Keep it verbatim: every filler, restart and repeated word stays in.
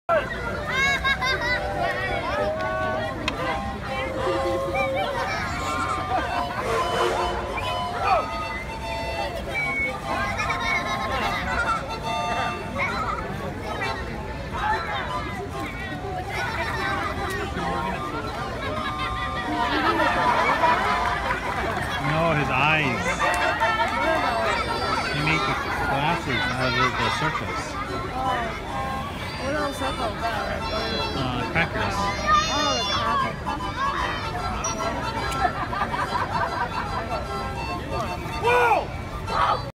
No, his eyes. He made the glasses out of the circus. What else circle? Uh, crackers. Oh, the crackers. Whoa!